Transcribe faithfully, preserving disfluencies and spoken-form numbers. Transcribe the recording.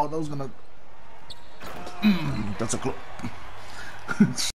Oh, that was gonna. Mm, that's a close.